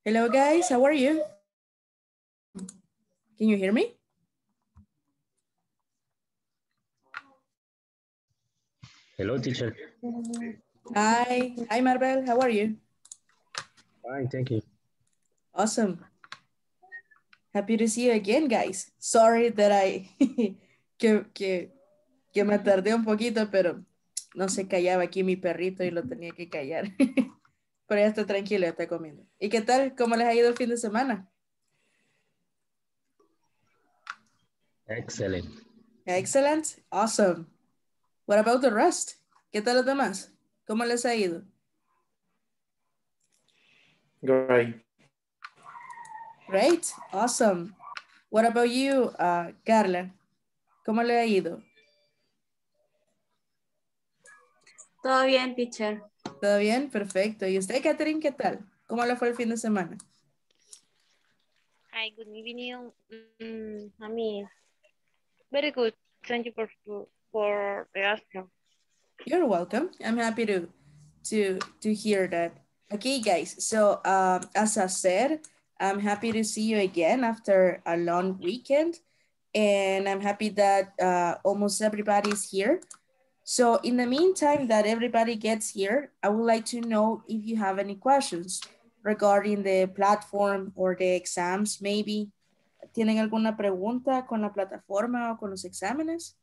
Hello guys, how are you? Can you hear me? Hello, teacher. Hi Marvel, how are you? Fine, thank you. Awesome. Happy to see you again, guys. Sorry that que me tardé un poquito, pero no se callaba aquí mi perrito y lo tenía que callar. Pero ya está tranquilo, ya está comiendo. ¿Y qué tal? ¿Cómo les ha ido el fin de semana? Excellent. Excellent. Awesome. What about the rest? ¿Qué tal los demás? ¿Cómo les ha ido? Great. Great. Awesome. What about you, Carla? ¿Cómo le ha ido? Todo bien, teacher. ¿Todo bien? Perfecto. ¿Y usted, Catherine, qué tal? ¿Cómo le fue el fin de semana? Hi, good evening. I mean, very good. Thank you for the asking. You're welcome. I'm happy to hear that. Okay, guys. So as I said, I'm happy to see you again after a long weekend. And I'm happy that almost everybody's here. So in the meantime that everybody gets here, I would like to know if you have any questions regarding the platform or the exams, maybe. ¿Tienen alguna pregunta con la plataforma o con los exámenes?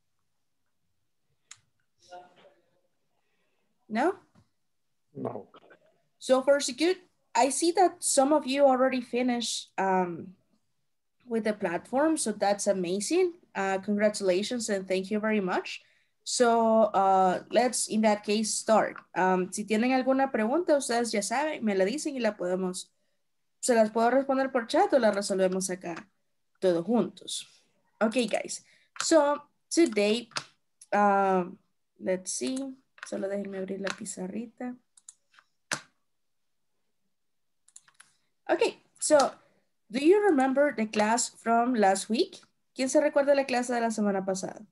No? No. So far, so good. I see that some of you already finished with the platform, so that's amazing. Congratulations and thank you very much. So let's, in that case, start. Si tienen alguna pregunta, ustedes ya saben, me la dicen y se las puedo responder por chat o la resolvemos acá todos juntos. Okay, guys. So today, let's see. Solo déjenme abrir la pizarrita. Okay, so do you remember the class from last week? ¿Quién se recuerda la clase de la semana pasada?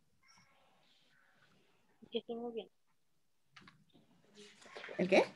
Que estoy muy bien. ¿El qué?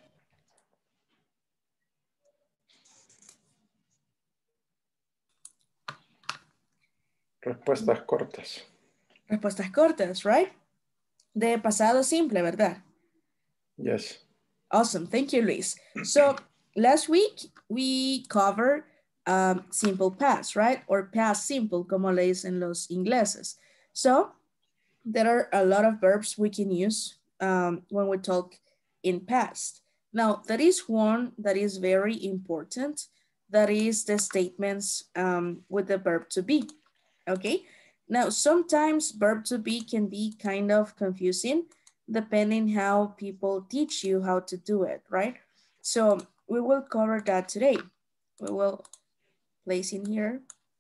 Respuestas cortas. Respuestas cortas, right? De pasado simple, ¿verdad? Yes. Awesome, thank you, Luis. So last week we covered simple past, right? Or past simple, como le dicen los ingleses. So there are a lot of verbs we can use when we talk in past. Now, there is one that is very important. That is the statements with the verb to be, okay? Now, sometimes verb to be can be kind of confusing depending how people teach you how to do it, right? So we will cover that today. We will place in here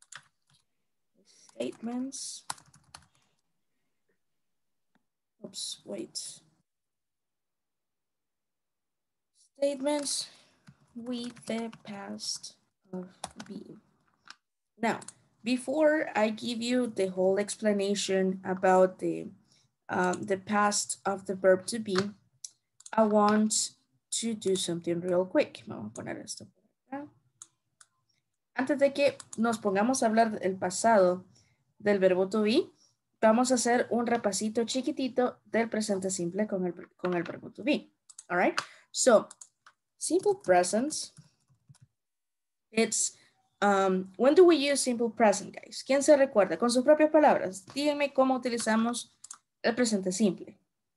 statements. Oops, wait. Statements with the past of be. Now, before I give you the whole explanation about the past of the verb to be, I want to do something real quick. Vamos a poner esto por acá. Antes de que nos pongamos a hablar del pasado del verbo to be, vamos a hacer un repasito chiquitito del presente simple con el verbo to be. All right? So, simple present, it's, when do we use simple present, guys? ¿Quién se recuerda? Con sus propias palabras, díganme cómo utilizamos el presente simple.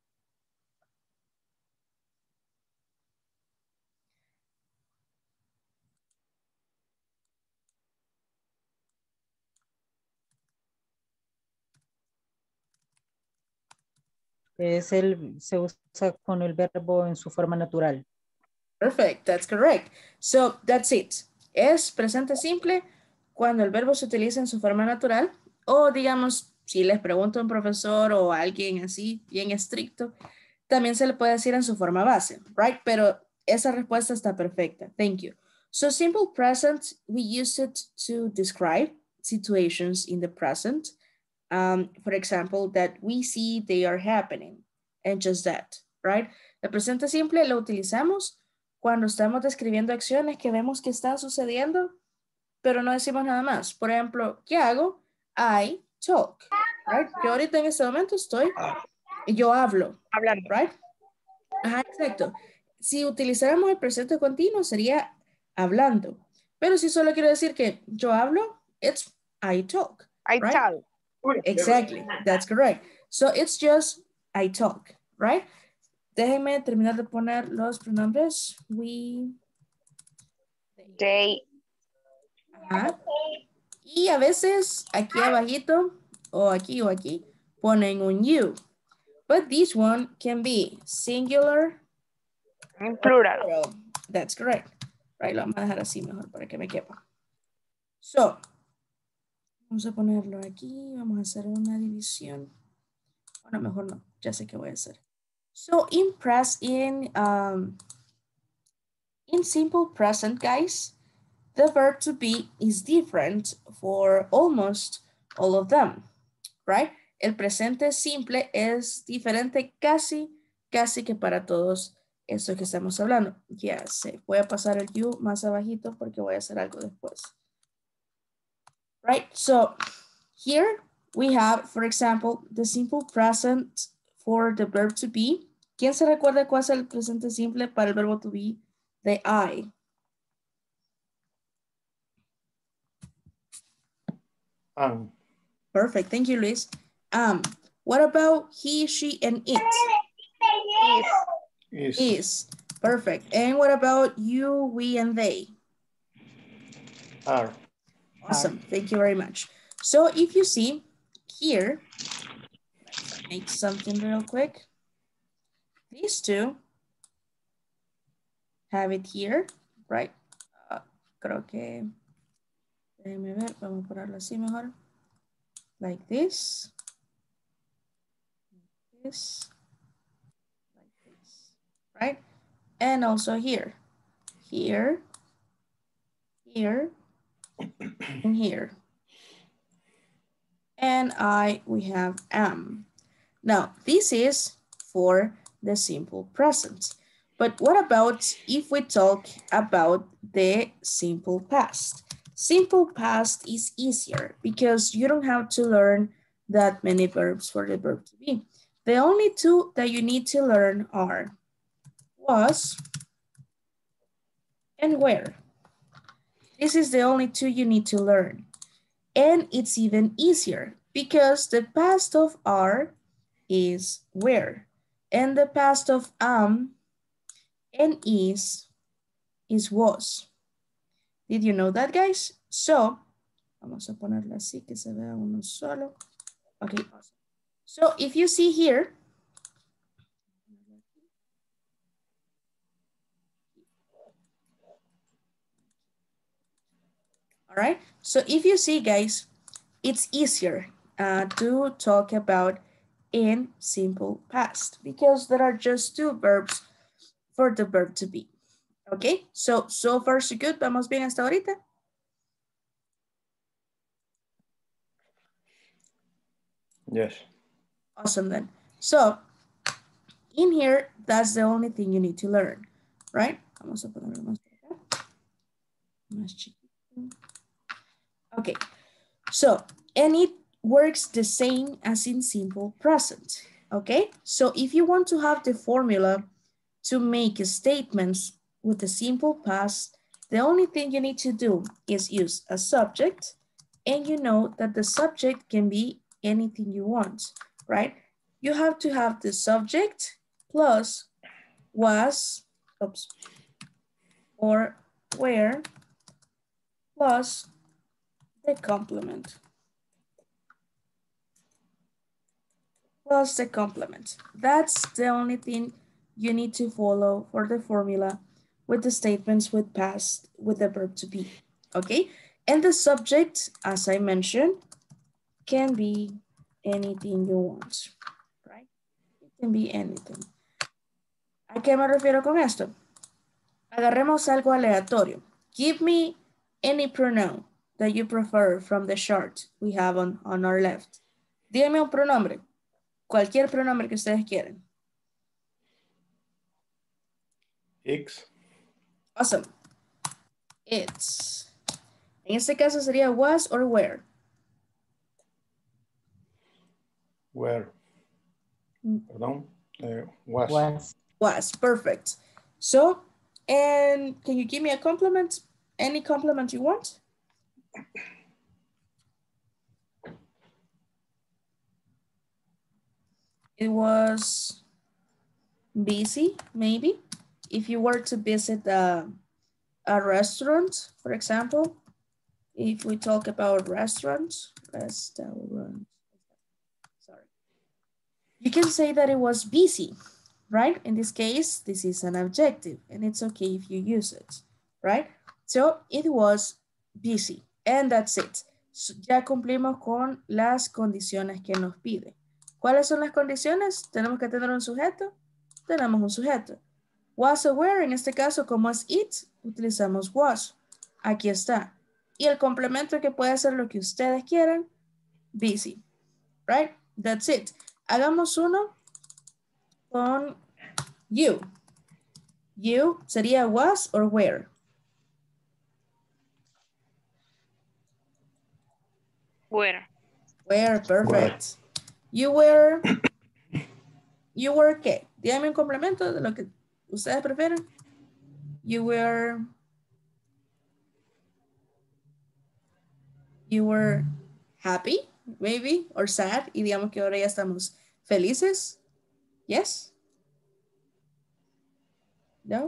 Se usa con el verbo en su forma natural. Perfect, that's correct. So that's it. Es presente simple cuando el verbo se utiliza en su forma natural o digamos, si les pregunto a un profesor o a alguien así bien estricto, también se le puede decir en su forma base, right? Pero esa respuesta está perfecta. Thank you. So simple present, we use it to describe situations in the present. For example, that we see they are happening and just that, right? El presente simple lo utilizamos cuando estamos describiendo acciones que vemos que están sucediendo, pero no decimos nada más. Por ejemplo, ¿qué hago? I talk, right? Yo ahorita en este momento yo hablo, Hablando. right? Ajá, exacto. Si utilizáramos el presente continuo sería hablando. Pero si solo quiero decir que yo hablo, it's I talk, I right? tell. Exactly, that's correct. So it's just I talk, right? Déjenme terminar de poner los pronombres. We, They. ajá. Y a veces aquí abajito o aquí ponen un you. But this one can be singular En plural. plural. That's correct. Right, lo vamos a dejar así mejor para que me quepa. So, vamos a ponerlo aquí. Vamos a hacer una división. Bueno, mejor no. Ya sé qué voy a hacer. So, in simple present, guys, the verb to be is different for almost all of them, right? El presente simple es diferente casi que para todos estos que estamos hablando. Ya sé, voy a pasar el you más abajito porque voy a hacer algo después. Right, so here we have, for example, the simple present for the verb to be. ¿Quién se recuerda cuál es el presente simple para el verbo to be de I? Perfect, thank you, Luis. What about he, she, and it? Is. Perfect. And what about you, we, and they? Are. Awesome, thank you very much. So if you see here, let's make something real quick. These two have it here, right? Creo que, déjenme ver, vamos a ponerlo así mejor. Like this, like this, right? And also here, here, here, and here. And we have am. Now, this is for the simple present. But what about if we talk about the simple past? Simple past is easier because you don't have to learn that many verbs for the verb to be. The only two that you need to learn are was and where. This is the only two you need to learn. And it's even easier because the past of are is where. And the past of am and is was. Did you know that, guys? So, vamos a ponerlo así que se vea uno solo. Okay, awesome. So if you see here, all right? So if you see, guys, it's easier to talk about in simple past because there are just two verbs for the verb to be. Okay, so far so good. ¿Vamos bien hasta ahorita? Yes. Awesome then. So, in here, that's the only thing you need to learn, right? Vamos a ponerlo más por acá. Más chiquito. Okay, so, and it works the same as in simple present, okay? So if you want to have the formula to make statements with the simple past, the only thing you need to do is use a subject, and you know that the subject can be anything you want, right? You have to have the subject plus was, oops, or where plus the complement. Plus the complement. That's the only thing you need to follow for the formula with the statements with past with the verb to be, okay? And the subject, as I mentioned, can be anything you want, right? It can be anything. ¿A qué me refiero con esto? Agarremos algo aleatorio. Give me any pronoun that you prefer from the chart we have on our left. Dígame un pronombre. Cualquier pronombre que ustedes quieran. X. Awesome. It's. En este caso sería was or were. Where? Perdón. Was. Was. Was, perfect. So, and can you give me a compliment? Any compliment you want? It was busy, maybe. If you were to visit a restaurant, for example, if we talk about restaurants, sorry. You can say that it was busy, right? In this case, this is an adjective and it's okay if you use it, right? So it was busy and that's it. So, ya cumplimos con las condiciones que nos pide. ¿Cuáles son las condiciones? Tenemos que tener un sujeto. Tenemos un sujeto. Was aware, en este caso, como es it, utilizamos was. Aquí está. Y el complemento que puede ser lo que ustedes quieran, busy, right? That's it. Hagamos uno con you. You sería was or were. Where. Were, perfect. You were ¿qué? Dígame un complemento de lo que ustedes prefieren. You were happy, maybe, or sad. Y digamos que ahora ya estamos felices. Yes? No?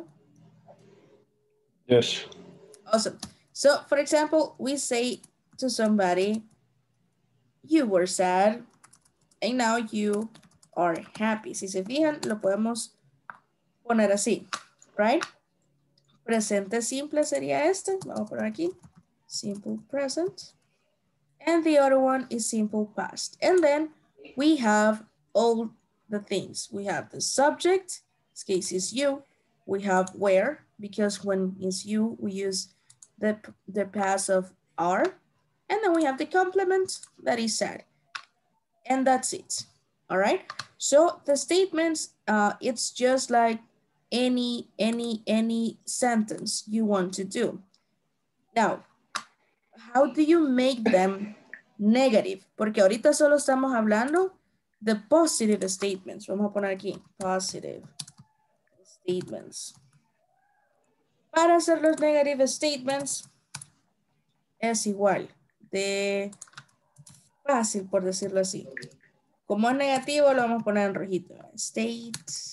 Yes. Awesome. So, for example, we say to somebody, you were sad, and now you are happy. Si se fijan, lo podemos poner así, right? Presente simple sería este. Vamos a poner aquí. Simple present. And the other one is simple past. And then we have all the things. We have the subject, in this case is you. We have where, because when it's you, we use the past of are. And then we have the complement that is said. And that's it, all right? So the statements, it's just like any sentence you want to do. Now, how do you make them negative? Porque ahorita solo estamos hablando de positive statements. Vamos a poner aquí, positive statements. Para hacer los negative statements, es igual, de fácil por decirlo así. Como es negativo, lo vamos a poner en rojito. State,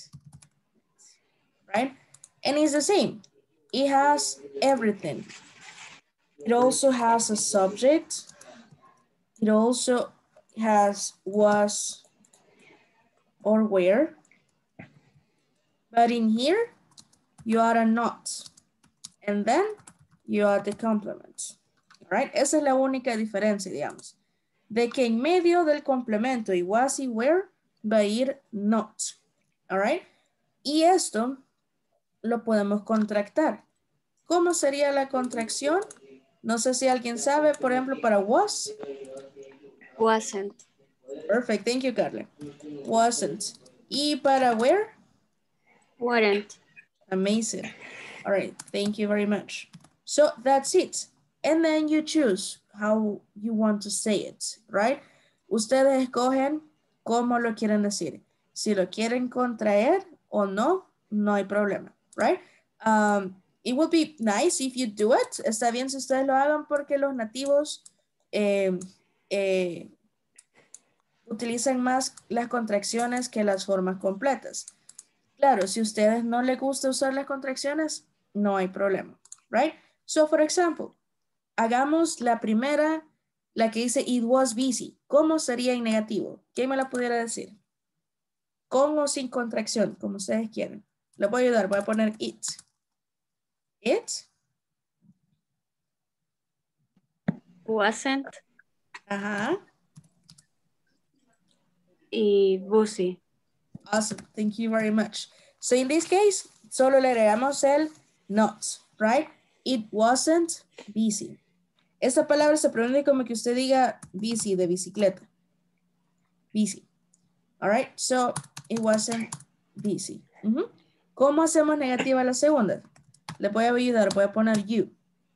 right? And it's the same. It has everything. It also has a subject. It also has was or where. But in here, you add a not. And then you add the complement. All right? Esa es la única diferencia, digamos. De que en medio del complemento y was y where va a ir not. All right? Y esto lo podemos contractar. ¿Cómo sería la contracción? No sé si alguien sabe, por ejemplo, para was. Wasn't. Perfect, thank you, Carla. Wasn't. ¿Y para where? Weren't. Amazing. All right, thank you very much. So that's it. And then you choose how you want to say it, right? Ustedes escogen cómo lo quieren decir. Si lo quieren contraer o no, no hay problema, right? It would be nice if you do it. Está bien si ustedes lo hagan porque los nativos utilizan más las contracciones que las formas completas. Claro, si a ustedes no les gusta usar las contracciones, no hay problema, right? So, for example, hagamos la primera, la que dice it was busy. ¿Cómo sería en negativo? ¿Quién me la pudiera decir? Con o sin contracción, como ustedes quieran. Les voy a ayudar, voy a poner it. It. Wasn't. Ajá. Y busy. Awesome, thank you very much. So in this case, solo le agregamos el not, right? It wasn't busy. Esta palabra se pronuncia como que usted diga busy de bicicleta. Busy. All right, so it wasn't busy. ¿Cómo hacemos negativa la segunda? Le voy a ayudar, voy a poner you.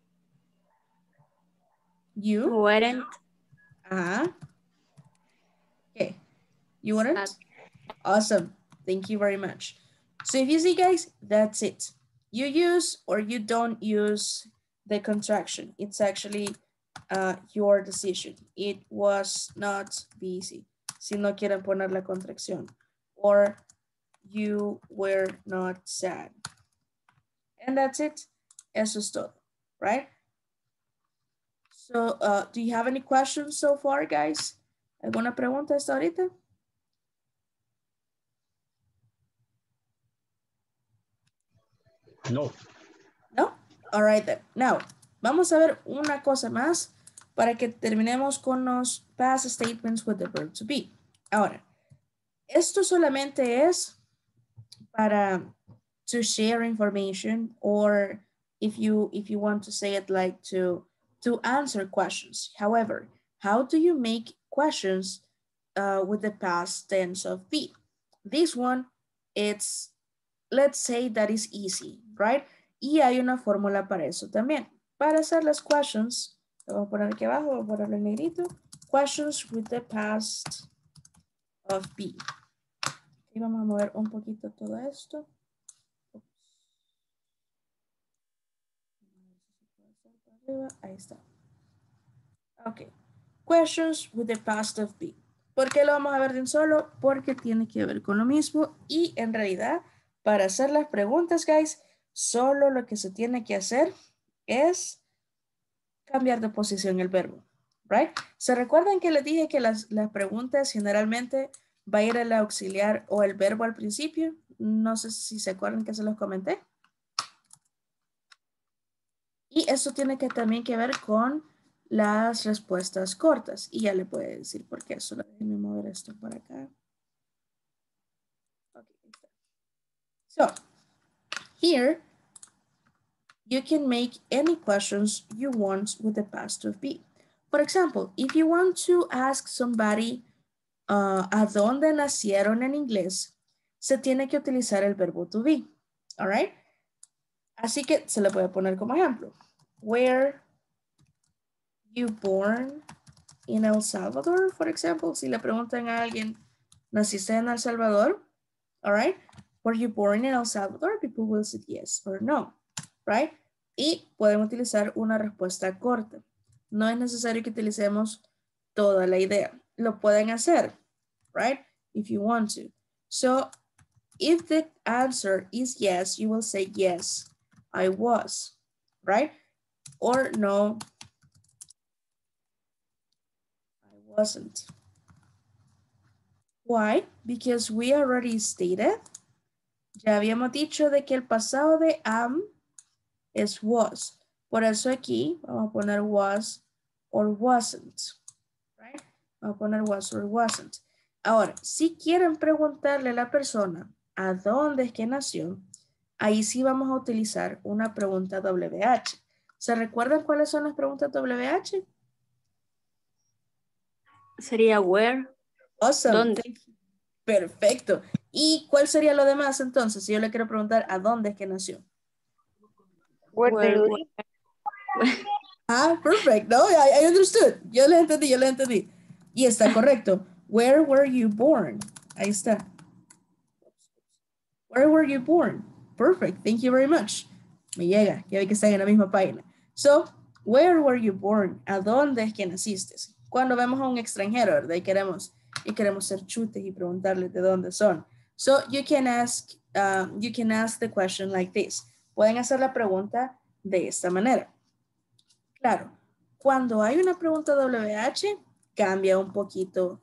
You. Weren't. Ajá. Okay. You want it? Awesome. Thank you very much. So if you see, guys, that's it. You use or you don't use the contraction. It's actually your decision. It was not busy. Si no quieren poner la contracción. Or you were not sad. And that's it. Eso es todo, right? So, do you have any questions so far, guys? ¿Alguna pregunta hasta ahorita? No. No? All right then. Now, vamos a ver una cosa más para que terminemos con los past statements with the verb to be. Ahora, esto solamente es para to share information, or if you want to say it like to answer questions. However, how do you make questions with the past tense of be? This one, it's, let's say that is easy, right? Y hay una fórmula para eso también. Para hacer las questions, lo voy a poner aquí abajo, voy a ponerlo en negrito. Questions with the past of be. Y vamos a mover un poquito todo esto. Ahí está. Ok. Questions with the past of be. ¿Por qué lo vamos a ver de un solo? Porque tiene que ver con lo mismo. Y en realidad, para hacer las preguntas, guys, solo lo que se tiene que hacer es cambiar de posición el verbo. Right? ¿Se recuerdan que les dije que las preguntas generalmente va a ir el auxiliar o el verbo al principio? No sé si se acuerdan que se los comenté. Y eso tiene que también que ver con las respuestas cortas. Y ya le puedo decir por qué. Solo déjenme mover esto para acá. Okay. So, here, you can make any questions you want with the past of be. For example, if you want to ask somebody a dónde nacieron en inglés, se tiene que utilizar el verbo to be. All right? Así que se lo voy a poner como ejemplo. Were you born in El Salvador, for example? Si le preguntan a alguien, ¿naciste en El Salvador? All right? Were you born in El Salvador? People will say yes or no, right? Y pueden utilizar una respuesta corta. No es necesario que utilicemos toda la idea. Lo pueden hacer, right? If you want to. So, if the answer is yes, you will say yes, I was, right? Or no, I wasn't. Why? Because we already stated, ya habíamos dicho de que el pasado de am es was. Por eso aquí vamos a poner was or wasn't, right? Vamos a poner was or wasn't. Ahora, si quieren preguntarle a la persona a dónde es que nació, ahí sí vamos a utilizar una pregunta WH. ¿Se recuerdan cuáles son las preguntas WH? Sería where. Awesome. ¿Dónde? Perfecto. ¿Y cuál sería lo demás entonces? Si yo le quiero preguntar a dónde es que nació. Where do you live? Ah, perfect. No, I understood. Yo le entendí. Y está correcto. Where were you born? Ahí está. Where were you born? Perfect. Thank you very much. Me llega. Ya vi que están en la misma página. So, where were you born? ¿A dónde es que naciste? Cuando vemos a un extranjero, ¿verdad? Y queremos ser chutes y preguntarle de dónde son. So, you can ask the question like this. Pueden hacer la pregunta de esta manera. Claro, cuando hay una pregunta WH, cambia un poquito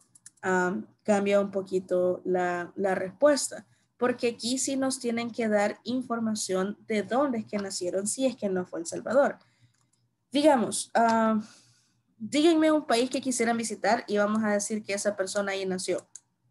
la respuesta, porque aquí sí nos tienen que dar información de dónde es que nacieron, si es que no fue El Salvador. Digamos, díganme un país que quisieran visitar y vamos a decir que esa persona ahí nació.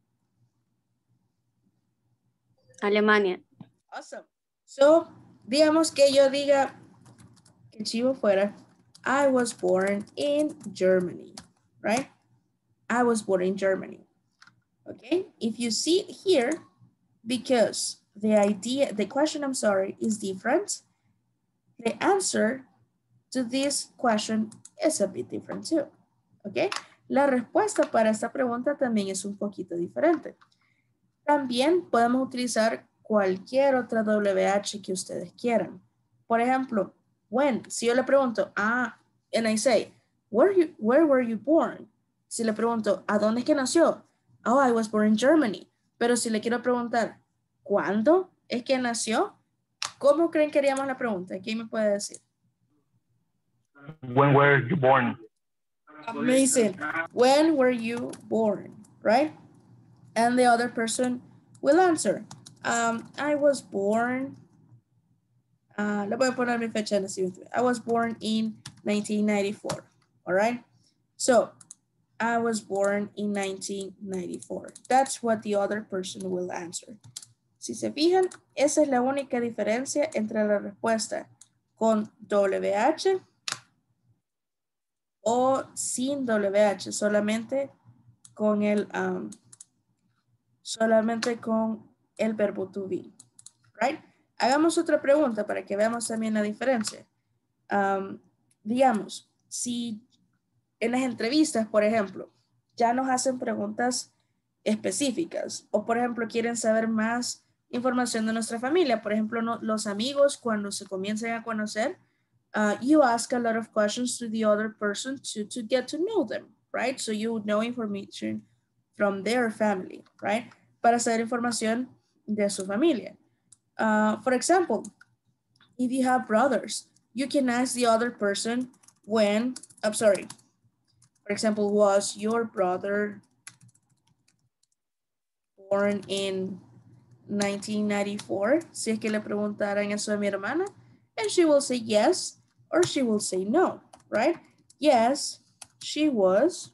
Alemania. Awesome. So, digamos que yo diga, que chivo fuera, I was born in Germany, right? I was born in Germany. Okay, if you see it here, because the question, is different, the answer to this question is a bit different too. ¿Ok? La respuesta para esta pregunta también es un poquito diferente. También podemos utilizar cualquier otra WH que ustedes quieran. Por ejemplo, when, si yo le pregunto, and I say, where were you born? Si le pregunto, ¿a dónde es que nació? Oh, I was born in Germany. Pero si le quiero preguntar, ¿cuándo es que nació? ¿Cómo creen que haríamos la pregunta? ¿Quién me puede decir? When were you born? Amazing. When were you born? Right? And the other person will answer. I was born. Le voy a poner mi fecha de nacimiento. I was born in 1994. All right? So, I was born in 1994. That's what the other person will answer. Si se fijan, esa es la única diferencia entre la respuesta con WH o sin WH, solamente con el verbo to be, right? Hagamos otra pregunta para que veamos también la diferencia. Digamos, si en las entrevistas, por ejemplo, ya nos hacen preguntas específicas o, por ejemplo, quieren saber más información de nuestra familia. Por ejemplo, los amigos cuando se comienzan a conocer, you ask a lot of questions to the other person to get to know them, right? So you would know information from their family, right? Para saber información de su familia. For example, if you have brothers, you can ask the other person when, I'm sorry, for example, was your brother born in 1994? Si es que le preguntaran eso a mi hermana, and she will say yes, or she will say no, right? Yes, she was,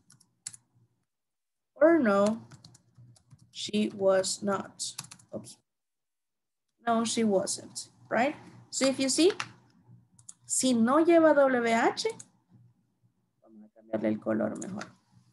or no, she was not. Oops. No, she wasn't, right? So if you see, si no lleva WH, vamos a cambiarle el color mejor.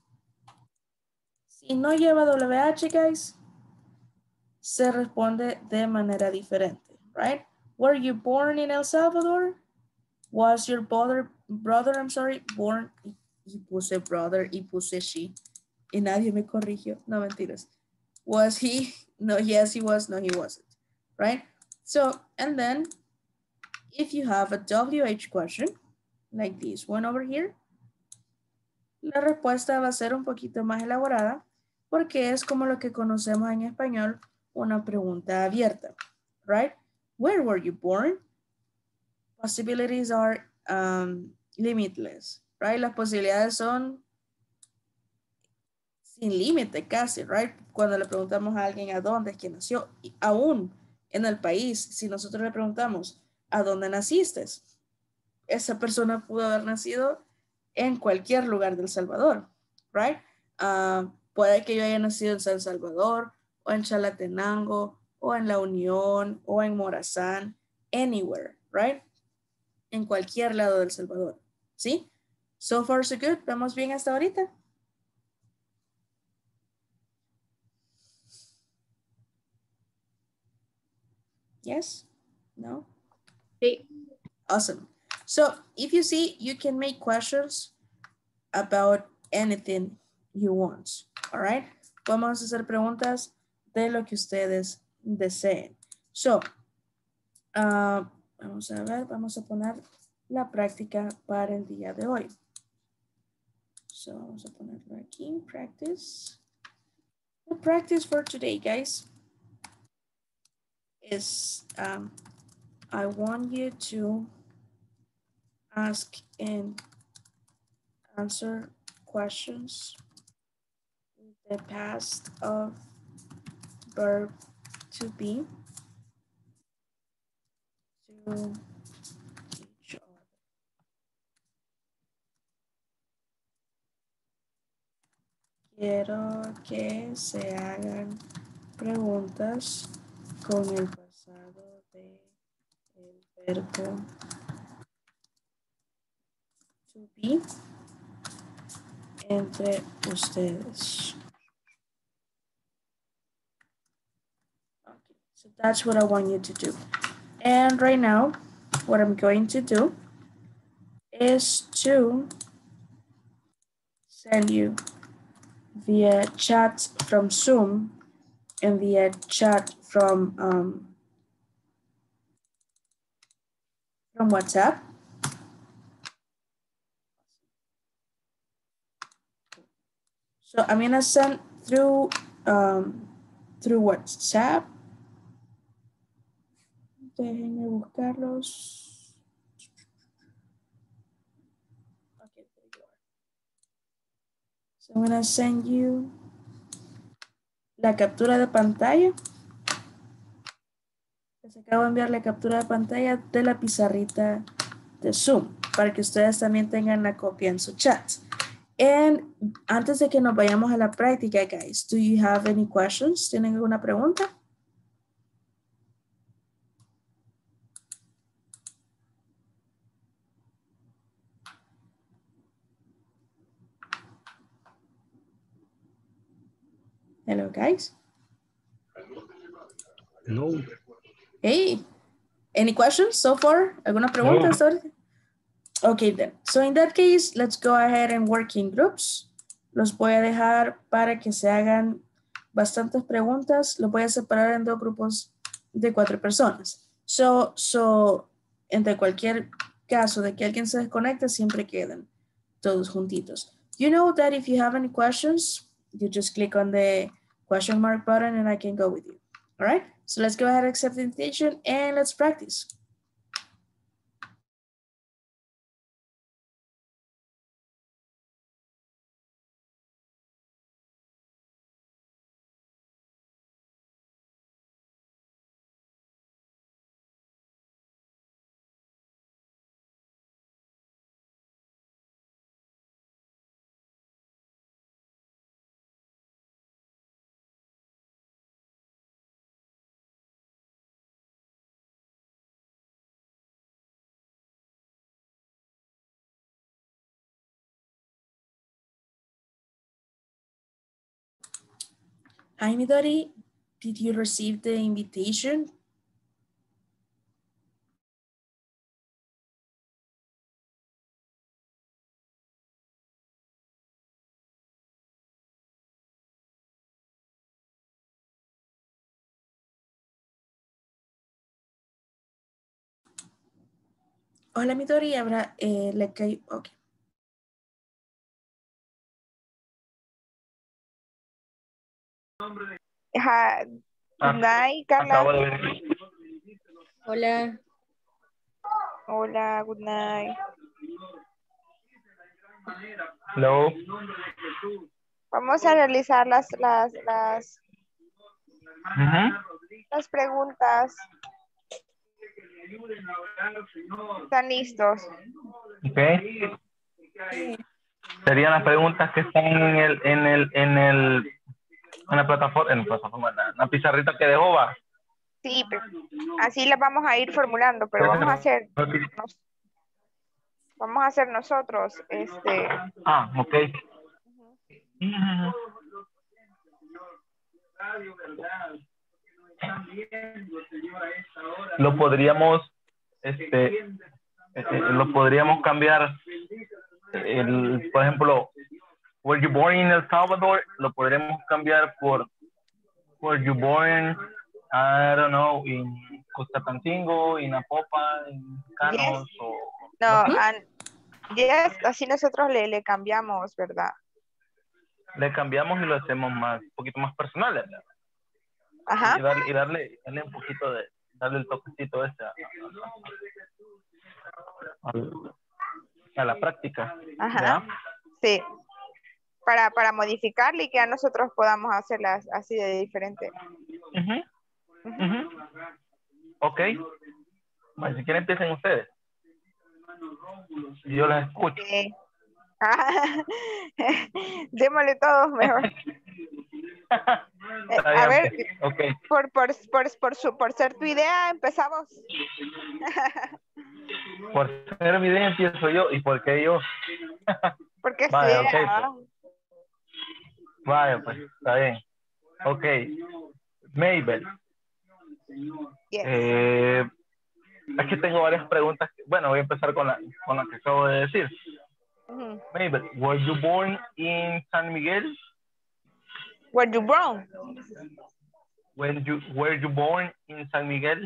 Si no lleva WH, guys, se responde de manera diferente, right? Were you born in El Salvador? Was your brother, born? Y puse brother y puse she. Y nadie me corrigió. No, mentiras. Was he? No, yes, he was. No, he wasn't, right? So, and then if you have a WH question, like this one over here, la respuesta va a ser un poquito más elaborada porque es como lo que conocemos en español una pregunta abierta, right? Where were you born? Possibilities are limitless, right? Las posibilidades son sin límite casi, right? Cuando le preguntamos a alguien a dónde es que nació, aún en el país, si nosotros le preguntamos a dónde naciste, esa persona pudo haber nacido en cualquier lugar del Salvador, right? Puede que yo haya nacido en San Salvador, o en Chalatenango, o en La Unión, o en Morazán, anywhere, right? En cualquier lado del Salvador, ¿sí? So far so good, ¿vamos bien hasta ahorita? Yes? No? Sí. Awesome. So if you see, you can make questions about anything you want, all right? Vamos a hacer preguntas de lo que ustedes deseen. So, vamos a ver, vamos a poner la práctica para el día de hoy. So, vamos a ponerlo aquí, practice. The practice for today, guys, is I want you to ask and answer questions with the past of verb to be to each other. Quiero que se hagan preguntas con el pasado de el verbo to be entre ustedes. Okay, so that's what I want you to do. And right now, what I'm going to do is to send you via chat from Zoom and via chat from WhatsApp. So I'm gonna send through WhatsApp. Déjenme buscarlos. Okay, there you are. So I'm gonna send you la captura de pantalla. Les acabo de enviar la captura de pantalla de la pizarrita de Zoom para que ustedes también tengan la copia en su chat. And antes de que nos vayamos a la práctica, guys, do you have any questions? ¿Tienen alguna pregunta? Hello, guys. No. Hey, any questions so far? ¿Alguna pregunta? No. Okay, then. So in that case, let's go ahead and work in groups. Los voy a dejar para que se hagan bastantes preguntas. Los voy a separar en 2 grupos de 4 personas. So, entre cualquier caso de que alguien se desconecte, siempre quedan todos juntitos. You know that if you have any questions, you just click on the question mark button and I can go with you. All right, so let's go ahead and accept the invitation and let's practice. Hi, Midori. Did you receive the invitation? Hola, Midori. Habrá, le cayó. Ok. Good night, Carla. Hola. Hola, good night. Hello. Vamos a realizar las preguntas. ¿Están listos? Okay. Serían las preguntas que están en la plataforma, en la pizarrita que dejó, va. Sí, así las vamos a ir formulando, pero vamos a hacer nosotros, ok. Lo podríamos, lo podríamos cambiar, por ejemplo, were you born in El Salvador, lo podríamos cambiar por were you born, I don't know, in Costacancingo, in Apopa, in Canos, yes. o... No, yes, así nosotros le cambiamos, ¿verdad? Le cambiamos y lo hacemos más, un poquito más personal, ¿verdad? Ajá. Y darle un poquito de, darle el toquecito ese a la práctica. Ajá. ¿Ya? Sí. Para modificarle y que a nosotros podamos hacerlas así de diferente. Ok. Bueno, si quieren empiecen ustedes. Yo las escucho. Okay. Démosle todos mejor. A ver, okay. por ser tu idea, empezamos. Por ser mi idea empiezo yo. ¿Y por qué yo? Porque es vale, tu idea. Okay, pues. Vale, pues, está bien. Ok. Mabel. Yes. Aquí tengo varias preguntas. Bueno, voy a empezar con la que acabo de decir. Ujú. Mabel, were you born in San Miguel? Were you born? Were you born in San Miguel?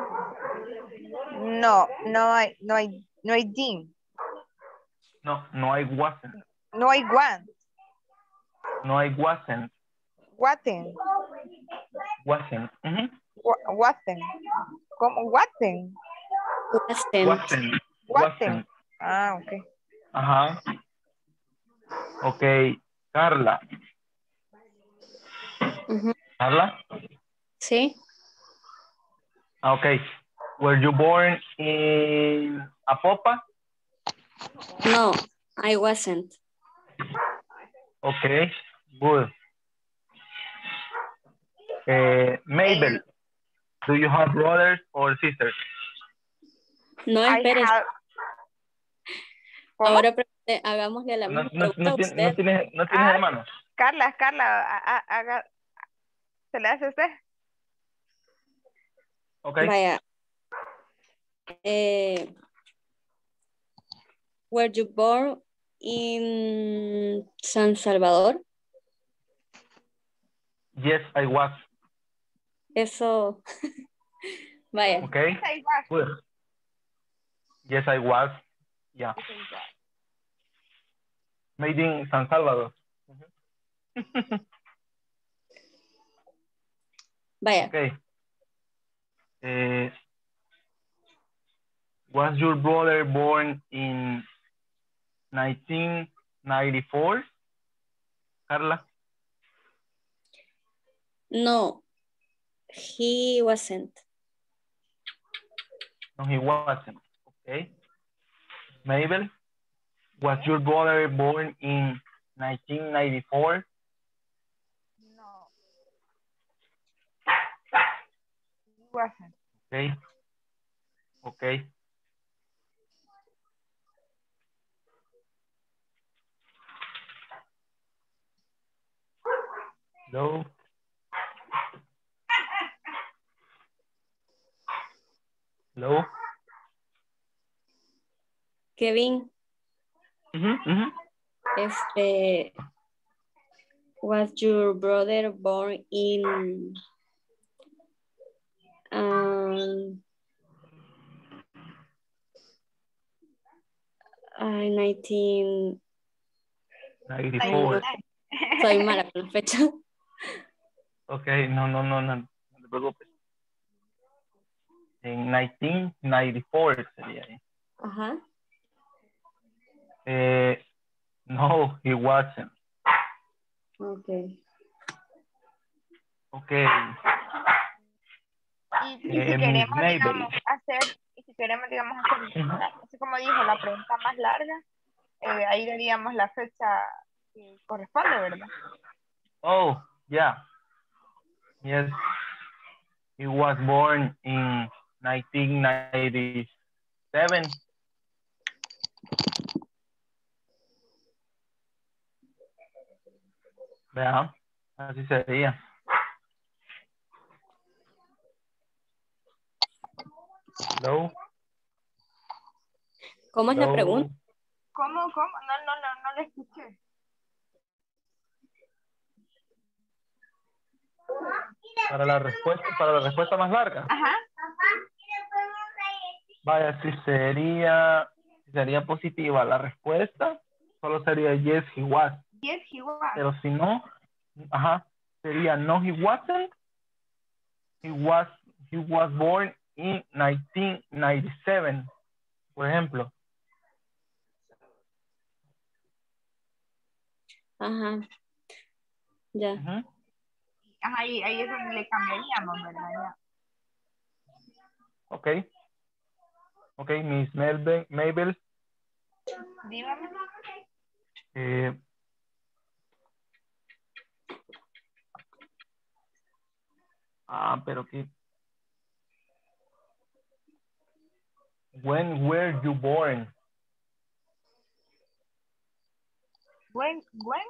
No, no hay din. No, no I wasn't. No hay one. No I wasn't. Waten. Wasn't. Waten. ¿Cómo? Waten. Wasn't. Waten. Ah, ok. Ajá. Ok. Carla. Ujú. Carla. Sí. Ok. Were you born in Apopa? No, I wasn't. Okay. Good. Mabel, do you have brothers or sisters? No, I espere. have... ¿Cómo? Ahora hagámosle la misma pregunta a usted. ¿No tienes hermanos? Carla, haga... ¿Se le hace a usted? Ok. Vaya. Were you born in San Salvador? Yes, I was. Eso. Vaya. Okay. Yes, I was. Good. Yes, I was. Yeah. Made in San Salvador. Vaya. Okay. Was your brother born in 1994? Carla? No, he wasn't. No, he wasn't. Okay. Mabel? Was your brother born in 1994? No. He wasn't. Okay. Okay. Hello? Hello? Kevin, was your brother born in 19... 94. Soy mala con la fecha. Okay, no te preocupes. En 1994 sería ahí. Ajá. No, he wasn't. Okay. Okay. Y si queremos, Mabel. digamos, hacer, así como dijo, la pregunta más larga, ahí daríamos la fecha que corresponde, ¿verdad? Oh, yeah. Yes. He was born in 1997. Vea, así sería. Hello. ¿Cómo es la pregunta? ¿Cómo? No le escuché. Para la respuesta más larga. Ajá. Vaya, si sería positiva la respuesta, solo sería yes, he was. Yes, he was. Pero si no, sería no, he wasn't. He was born in 1997, por ejemplo. Ajá. Ya. Ajá, y ahí es donde le cambiaríamos, ¿verdad? Ya. Ok, Miss Mabel. Dígame. Pero que... When were you born? When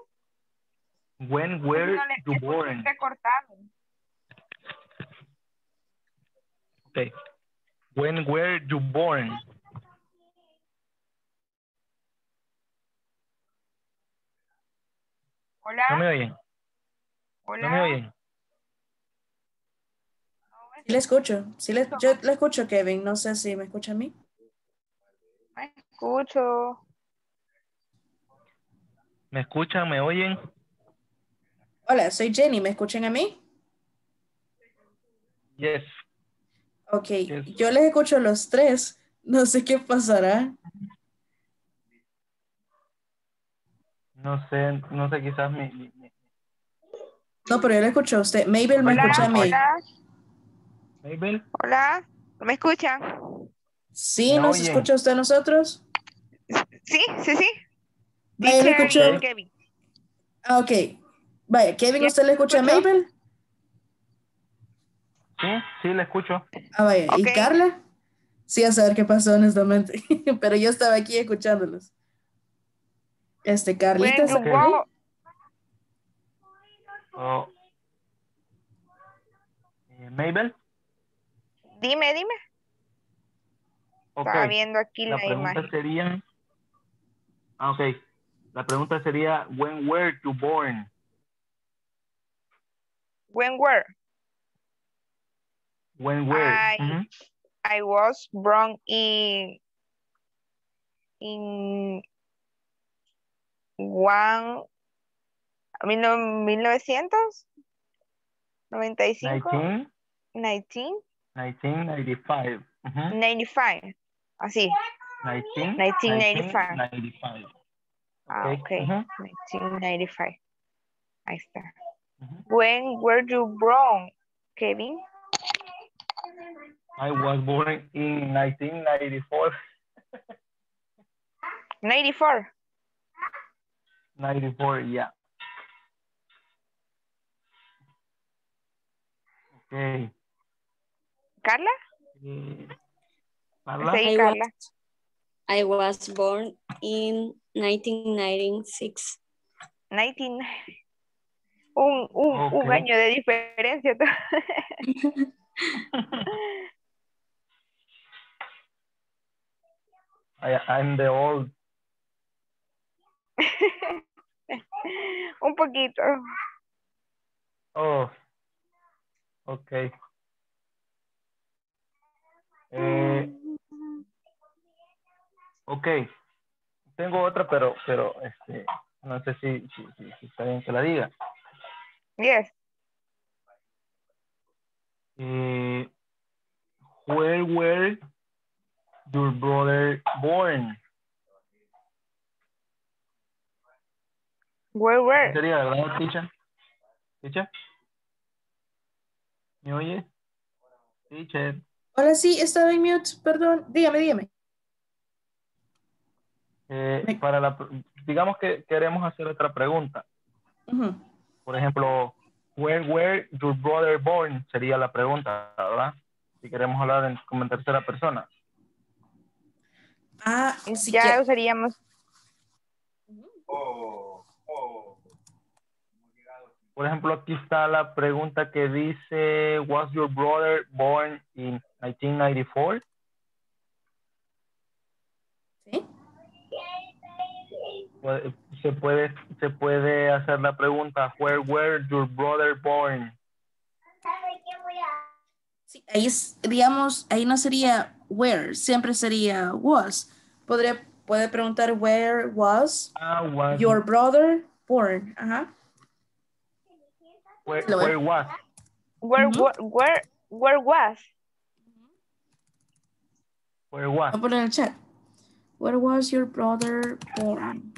When were you born? Recortado. Ok, When were you born? Hola, ¿No me oyen? ¿No me hola. oyen? Sí le escucho. Yo le escucho, Kevin. No sé si me escucha a mí. Me escucho. ¿Me escuchan? ¿Me oyen? Hola, soy Jenny. ¿Me escuchan a mí? Yes. Ok, Yes. yo les escucho a los tres. No sé qué pasará. No sé, quizás No, pero yo le escucho a usted. Mabel me Hola, escucha a mí. hola, Mabel, hola. ¿No me escuchan? ¿Sí ¿me nos oyen? escucha usted a nosotros? Sí, sí, sí. Vaya, le Teacher y escucho. Ok. Kevin. Ah, ok. Vaya, Kevin, ¿Sí ¿usted le escucha a escucho? Mabel? Sí, sí, le escucho. Ah, vaya. Ok. ¿Y Carla? Sí, a saber qué pasó, honestamente. Pero yo estaba aquí escuchándolos. Carlita, When you ¿está Ok. ahí? born. Oh, Mabel, Dime, dime. ok. Estaba viendo aquí La la pregunta imagen. sería, ok. La pregunta sería, when were you born? When were? When were? I Ujú. I was born in one 1995, 19, 1995. Ujú. 1995. Así, 19, 1995. 1995. Ok. Ah, ok. Ujú, 1995. Ahí está. ujú. When were you born, Kevin? I was born in 1994. 94. 94, yeah. Ok. ¿Carla? Eh, Carla, Sí, I was Carla. I was born in 1996. 19. Un ok. año de diferencia. I'm the old. Un poquito. Oh, ok. Eh, ok. Tengo otra, pero no sé si está bien que la diga. Yes. Eh, where were your brother born? Where Así were? sería, ¿verdad, teacher? ¿Teacher? ¿Me oye? Teacher. Hola, sí, estaba en mute. Perdón. Dígame. Me- Digamos que queremos hacer otra pregunta. Ujú. Por ejemplo, where were your brother born? Sería la pregunta, ¿verdad? Si queremos hablar como en tercera persona. Ah, si Ya quiere. usaríamos. Por ejemplo, aquí está la pregunta que dice, was your brother born in 1994? ¿Sí? Se puede hacer la pregunta, where were your brother born? Sí, ahí, digamos, ahí no sería where, siempre sería was. Puede preguntar where was Was, your brother born. Ajá. Sí, lo ve. where was? Where, Ujú. where was? Where was? Voy a poner en el chat. Where was your brother born?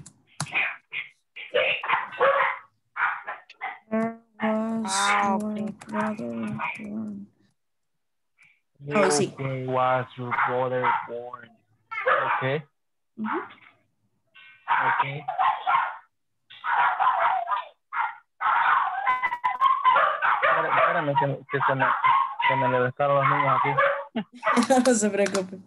Where was Ah, your ok. brother born? Oh, sí. Where was your brother born? Okay, Ujú. okay. Espérame que se me levantaron los niños aquí. No se preocupe.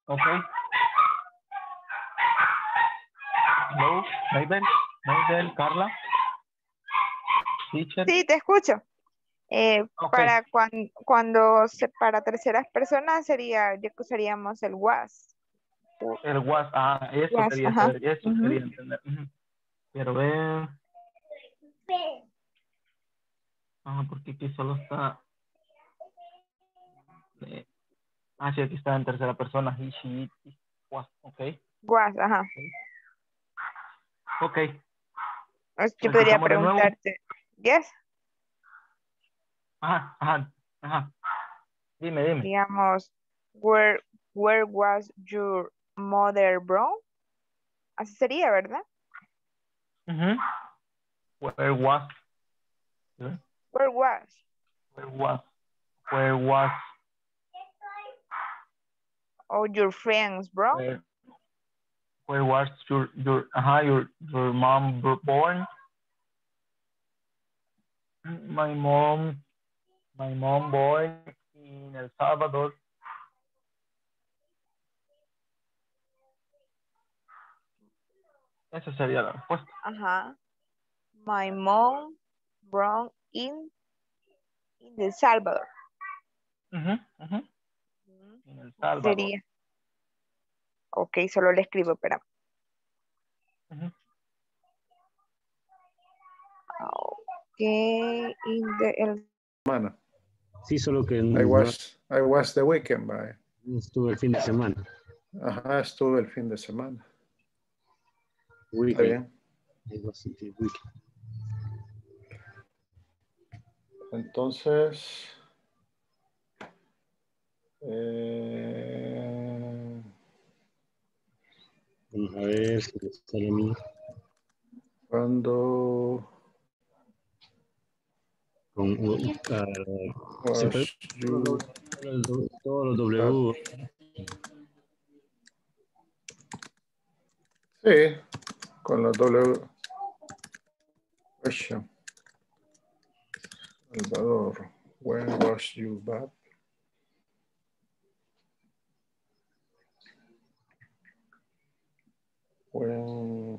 Okay. Hello, Maybel, Carla. Teacher. Sí, te escucho. Okay. Para cuando para terceras personas sería, ya que usaríamos el was. El was, eso Was, quería ajá. saber, eso quería entender. Quiero ver. Porque aquí solo está. Sí, aquí está en tercera persona. He, she, it, was. Ok. Was, ajá. Ok. Yo podría Practicamos de nuevo. preguntarte, yes, Ajá. Dime. digamos, where was your mother born? Así sería, ¿verdad? Where was? Where was? Where was? Oh, your friends, bro. Where was your mom born? My mom born in El Salvador. Esa sería la respuesta. Ajá. My mom born in El Salvador. En El Salvador. Sería. Ok, solo le escribo, espera. Ok, in the... Semana. Sí, solo que I was the weekend, bye. Estuve el fin de semana. Ajá, estuve el fin de semana. Weekend. Está bien. I was the weekend. Entonces, vamos a ver si me sale a mí. cuando Con siempre, todos los W. Sí, con los W. Question. Salvador, when was you back? When...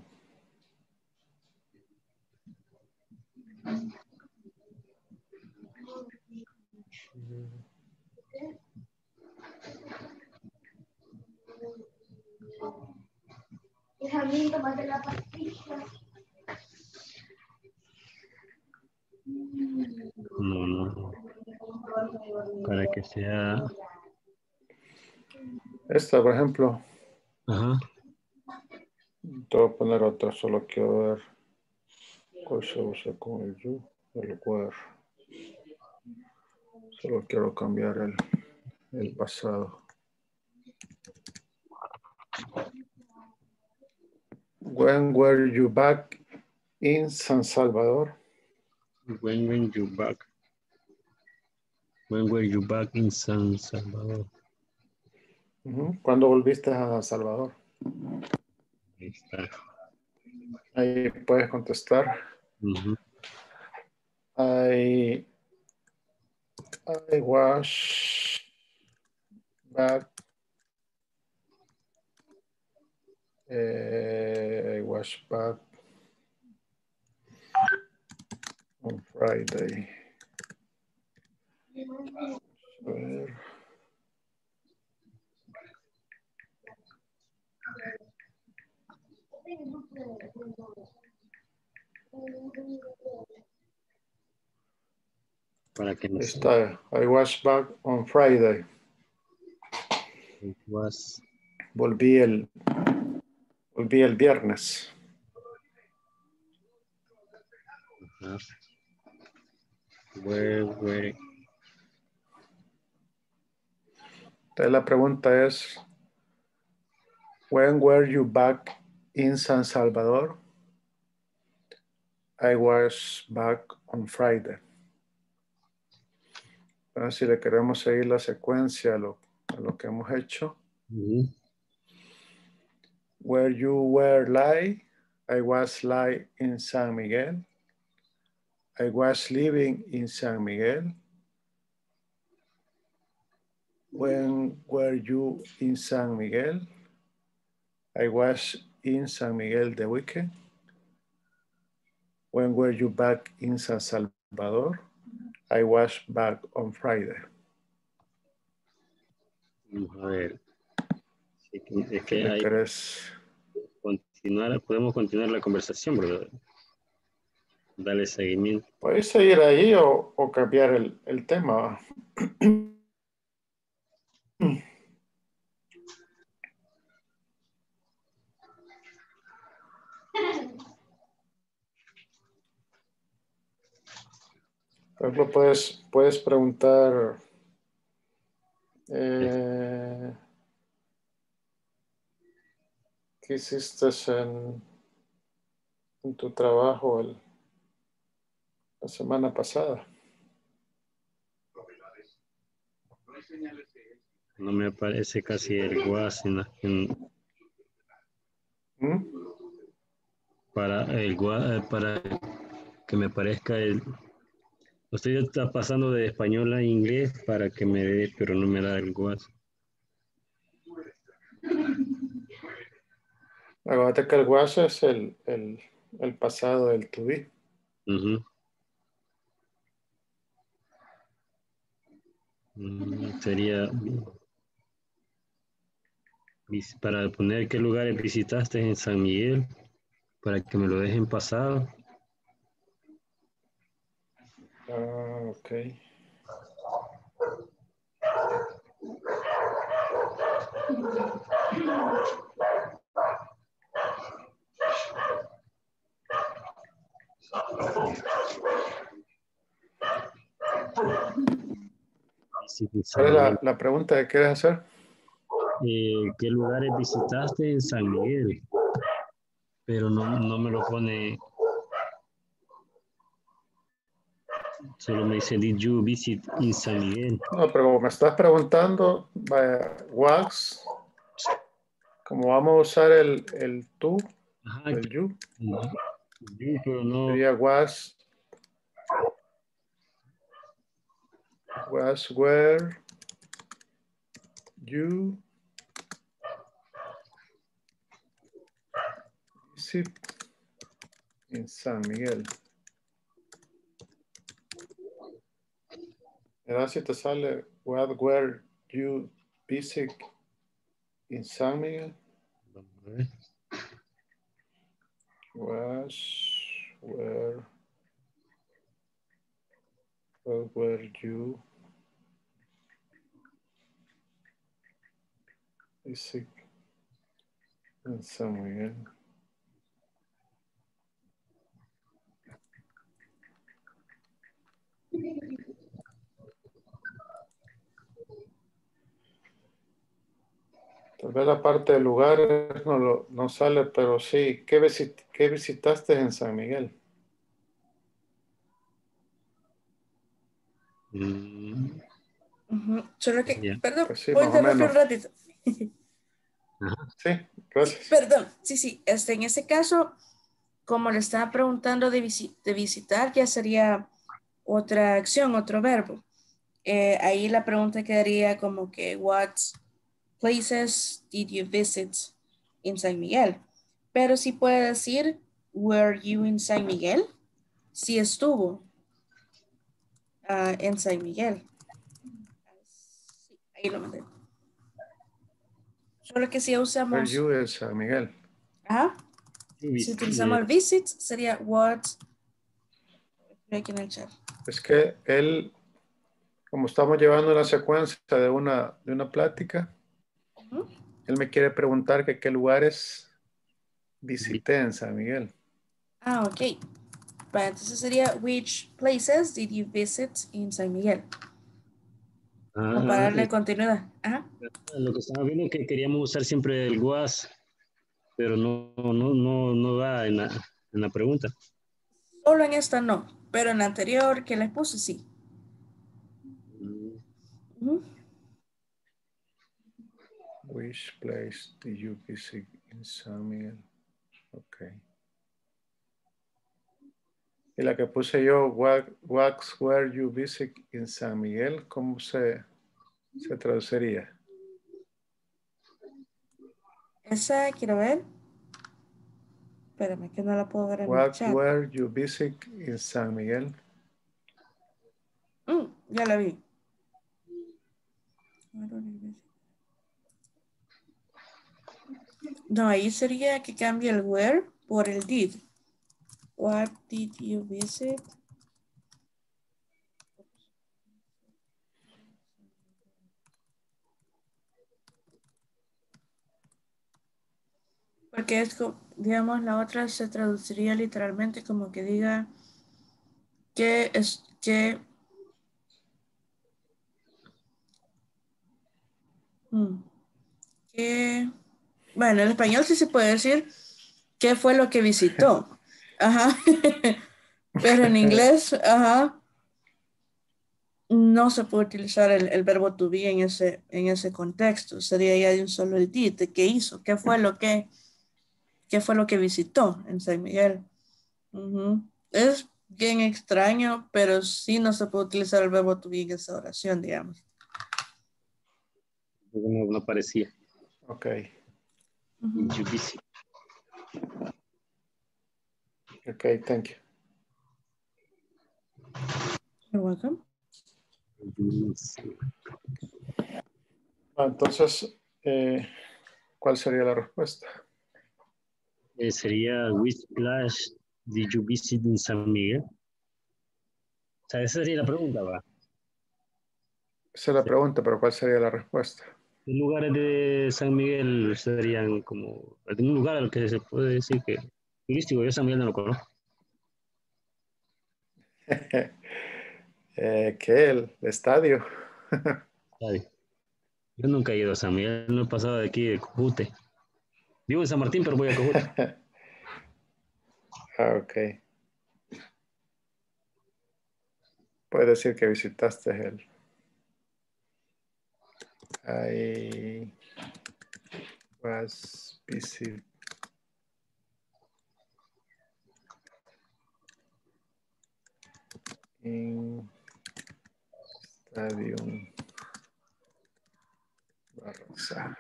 No. Para que sea. Esta, por ejemplo. Ajá. Te voy a poner otra, solo quiero ver cuál se usa con el you, el where. Solo quiero cambiar el pasado. When were you back in San Salvador? When were you back? When were you back in San Salvador? ¿Cuándo volviste a San Salvador? Ahí está. Ahí puedes contestar. I was back. I was back on Friday. A ver. Para que no Está. I was back on Friday. It was. Volví el viernes. Where. Entonces la pregunta es, when were you back in San Salvador? I was back on Friday. Entonces, si le queremos seguir la secuencia a lo que hemos hecho. Where you were lie, I was lie in San Miguel. I was living in San Miguel. When were you in San Miguel? I was in San Miguel the weekend. When were you back in San Salvador? I was back on Friday. Vamos a ver. Es ¿Qué que hay querés? podemos continuar la conversación, ¿verdad? Dale seguimiento. Puedes seguir ahí o cambiar el tema. Por ejemplo, puedes preguntar ¿qué hiciste en tu trabajo la semana pasada? No me aparece casi el was para que me parezca el. Usted está pasando de español a inglés para que me dé, pero no me da el was. Acuérdate que el was es el pasado del to be. Sería para poner qué lugares visitaste en San Miguel, para que me lo dejen pasado. Ok. ¿Cuál es la pregunta que quieres hacer? ¿Qué lugares visitaste en San Miguel? Pero no me lo pone. Solo me dice, did you visit in San Miguel? No, pero como me estás preguntando, was, como vamos a usar el tú, el you, Pero no. sería was where you visit in San Miguel. ¿Verdad si te sale what where you visit in San Miguel? Was where you visit in San Miguel? Tal vez la parte de lugares no sale, pero sí. ¿Qué visitaste en San Miguel? Solo que, perdón, Pues sí, puedo más o interrumpir un menos. ratito. Sí, gracias. Sí, perdón, sí, en ese caso, como le estaba preguntando de visitar, ya sería otra acción, otro verbo. Ahí la pregunta quedaría como que, what places did you visit in San Miguel? Pero sí puede decir, were you in San Miguel? Sí estuvo en San Miguel. Sí, ahí lo mandé. Solo que si usamos... Were you en San Miguel? Ajá. Si utilizamos el visit, sería what... Aquí en el chat. Es que él, como estamos llevando una secuencia de una plática, él me quiere preguntar que qué lugares visité en San Miguel. Ah, ok. Bueno, entonces sería, which places did you visit in San Miguel? Como para darle continuidad. Ajá. Lo que estaba viendo es que queríamos usar siempre el was, pero no da en la pregunta. Solo en esta no, pero en la anterior que les puse sí. Which place did you visit in San Miguel? Ok. Y la que puse yo, what where you visit in San Miguel, ¿cómo se se traduciría? Esa quiero ver. Espérame que no la puedo ver en el What chat. were you busy in San Miguel? Ya la vi. No, ahí sería que cambie el where por el did. What did you visit? Porque es como, digamos, la otra se traduciría literalmente como que diga que es que bueno, en español sí se puede decir qué fue lo que visitó. Ajá. Pero en inglés, ajá, no se puede utilizar el verbo to be en ese contexto. Sería ya de un solo el did, de qué hizo, qué fue lo que visitó en San Miguel. Es bien extraño, pero sí no se puede utilizar el verbo to be en esa oración, digamos. No parecía. Ok. You busy. Ok, thank you. You're welcome. Entonces, ¿cuál sería la respuesta? Sería, which place did you visit in San Miguel? O sea, esa sería la pregunta, ¿va? Esa es la pregunta, pero ¿cuál sería la respuesta? ¿Qué lugares de San Miguel serían como algún lugar al que se puede decir que turístico? Yo San Miguel no lo conozco. ¿Qué? El estadio. Yo nunca he ido a San Miguel, no he pasado de aquí de Cojute. Vivo en San Martín, pero voy a Cojute. Ok. Puedes decir que visitaste el... I was visiting Stadium Barraza.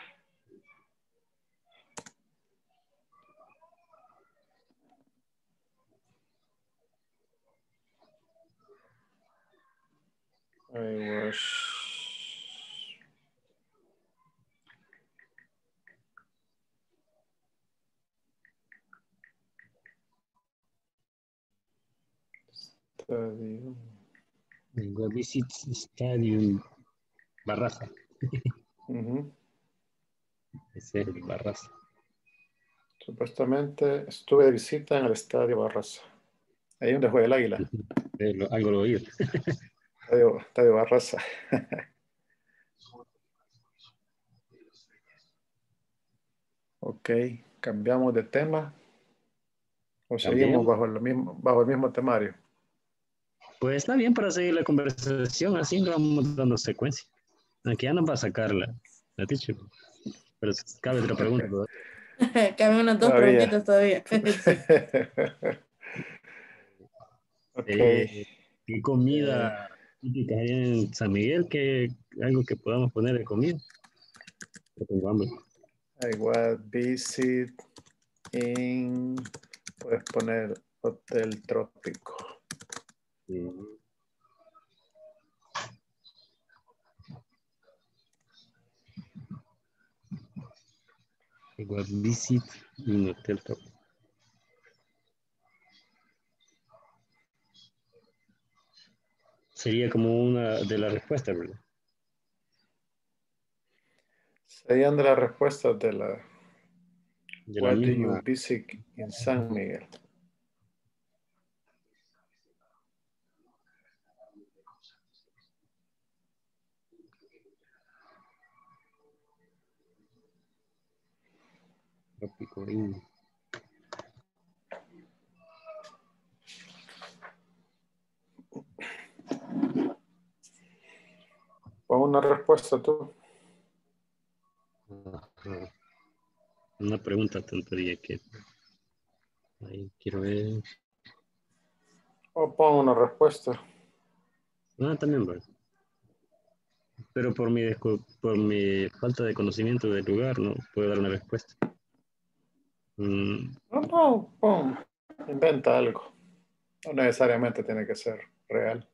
I was Stadium. Go visit Stadium Barraza. Ese es el Barraza. Supuestamente estuve de visita en el estadio Barraza. Ahí donde juega el Águila. Algo lo oí. Estadio Barraza. Ok, cambiamos de tema. ¿O seguimos bajo el mismo temario? Pues está bien para seguir la conversación, así nos vamos dando secuencia. Aquí ya nos va a sacar la teacher. Pero cabe otra pregunta todavía. Caben unas dos preguntitas todavía. Sí. Ok. ¿Qué comida típica hay en San Miguel? Algo que podamos poner de comida. Yo tengo hambre. I was visit in... Puedes poner Hotel Trópico. I was visit in Hotel Trópico. Sería como una de las respuestas, ¿verdad? Serían de las respuestas de la... De What la do misma. you visit in San Miguel? Trópico. Pon una respuesta tú. Una pregunta tontería que... Ahí quiero ver. O pon una respuesta. También, ¿verdad? Pero por mi falta de conocimiento del lugar no puedo dar una respuesta. Pum. Inventa algo. No necesariamente tiene que ser real.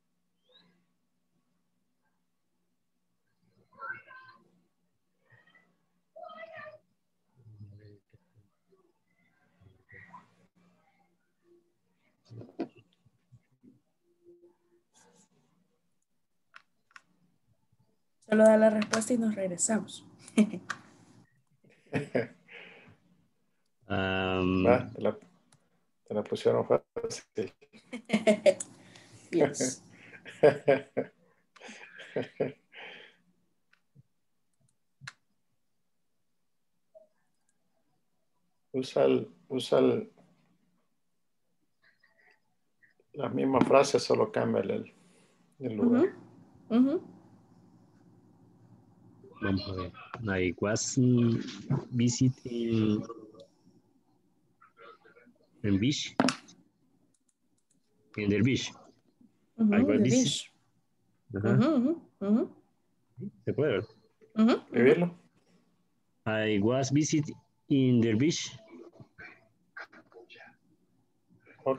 Solo da la respuesta y nos regresamos. Va, te la pusieron fácil. Yes. Usa las mismas frases, solo cambia el lugar. Vamos a ver. I was visiting in beach. In the beach. I was The visiting. beach. ¿Se puede ver? ¿Escribirlo? I was visiting in the beach. Ok.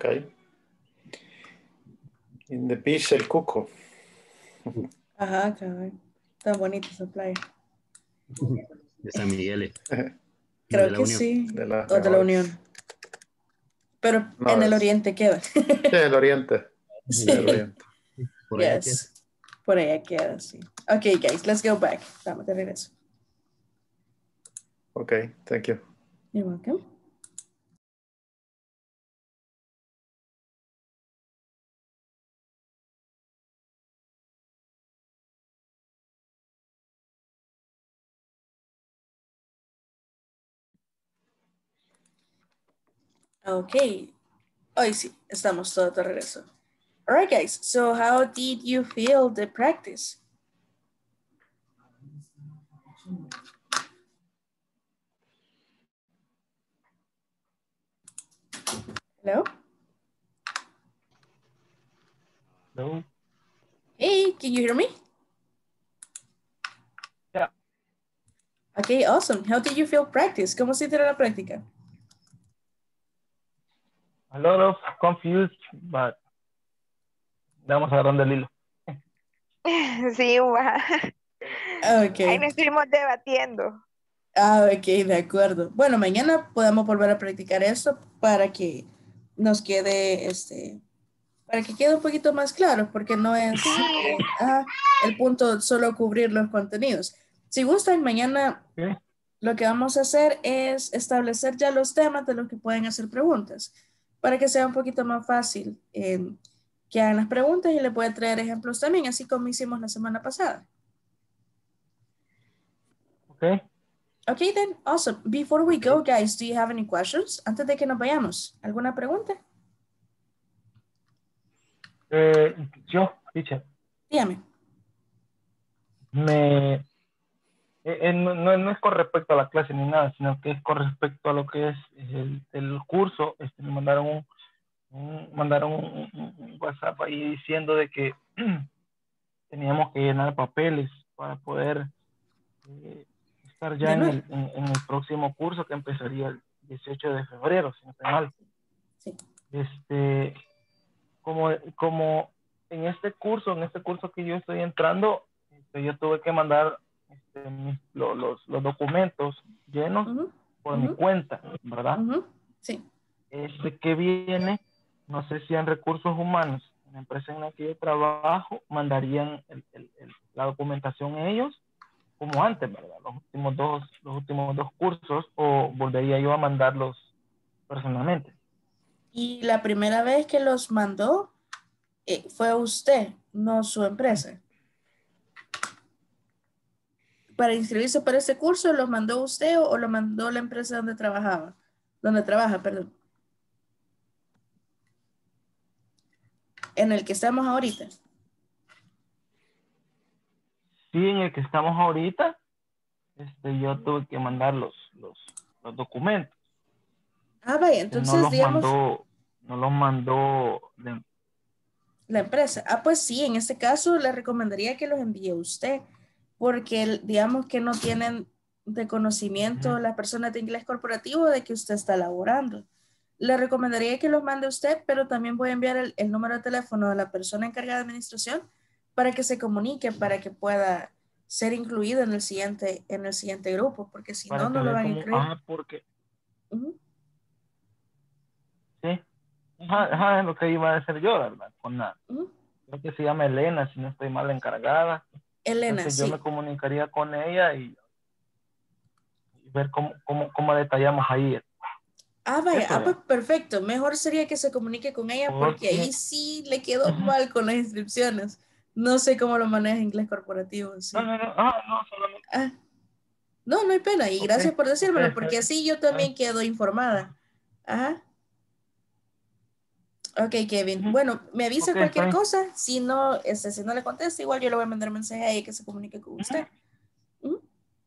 In the beach, el Cuco. Ajá, cabrón. Tan bonita esa playa. De San Miguel. Creo de la que Unión. sí. De las O de la mejores. Unión. Pero No, en el es- oriente queda. Sí, el oriente. Sí. El oriente. Por allá Yes. Por allá queda, sí. Ok, guys, let's go back. Vamos de regreso. Ok, thank you. You're welcome. Okay. Hoy sí, estamos todos de regreso. All right, guys. So how did you feel the practice? Hello? No. Hey, can you hear me? Yeah. Okay, awesome. How did you feel practice? ¿Cómo se hicieron la práctica? A lot of confused, but vamos agarrando el hilo. Sí, va. Ahí Okay. nos estuvimos debatiendo. Ok, de acuerdo. Bueno, mañana podemos volver a practicar esto para que nos quede, para que quede un poquito más claro, porque no es el punto solo cubrir los contenidos. Si gustan, mañana Okay. lo que vamos a hacer es establecer ya los temas de los que pueden hacer preguntas, para que sea un poquito más fácil que hagan las preguntas y le pueda traer ejemplos también, así como hicimos la semana pasada. Okay. Okay, then, awesome. Before we go, guys, do you have any questions? Antes de que nos vayamos, ¿alguna pregunta? Yo, teacher, Dígame. no es con respecto a la clase ni nada, sino que es con respecto a lo que es el curso. Me mandaron un WhatsApp ahí diciendo de que teníamos que llenar papeles para poder estar ya en el próximo curso que empezaría el 18 de febrero, si no estoy mal. Sí. Como en este curso que yo estoy entrando, yo tuve que mandar los documentos llenos por mi cuenta, ¿verdad? Sí. Que viene, no sé si en recursos humanos, en la empresa en la que yo trabajo, mandarían la documentación ellos, como antes, ¿verdad? Los últimos dos cursos, o volvería yo a mandarlos personalmente. Y la primera vez que los mandó fue usted, no su empresa. Para inscribirse para este curso, ¿lo mandó usted o lo mandó la empresa donde trabajaba? Donde trabaja, perdón. En el que estamos ahorita. Sí, en el que estamos ahorita, yo tuve que mandar los documentos. Ah, vaya, entonces no los mandó la empresa. Ah, pues sí, en este caso le recomendaría que los envíe usted, porque digamos que no tienen de conocimiento las personas de inglés corporativo de que usted está laborando. Le recomendaría que los mande usted, pero también voy a enviar el número de teléfono de la persona encargada de administración para que se comunique, para que pueda ser incluido en el siguiente grupo, porque si Para no, que no lo vea van a cómo, incluir. porque, Ujú. sí, es lo que iba a decir yo, ¿verdad? Ujú. Creo que se llama Elena, si no estoy mal, la encargada. Elena, Entonces yo sí. me comunicaría con ella y ver cómo detallamos ahí. Vaya, Eso pues es. perfecto. Mejor sería que se comunique con ella porque ahí Porque, sí le quedó mal con las inscripciones. No sé cómo lo maneja inglés corporativo. no, Sí. no, solamente. Ah, no hay pena. Y Ok, gracias por ok, decírmelo, está porque bien. así yo también quedo informada. Ajá. Ok, Kevin. Ujú. Bueno, me avisa Ok, está cualquier bien. cosa. Si no le contesta, igual yo le voy a mandar un mensaje a ella que se comunique con Ujú. usted. Ujú.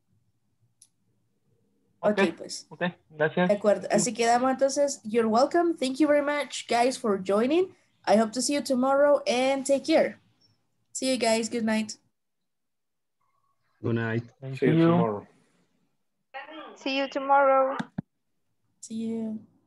Ok, Ok, pues. ok, gracias. De acuerdo. Thank you. Así quedamos entonces. You're welcome. Thank you very much, guys, for joining. I hope to see you tomorrow and take care. See you guys. Good night. Good night. See you tomorrow. See you tomorrow. See you.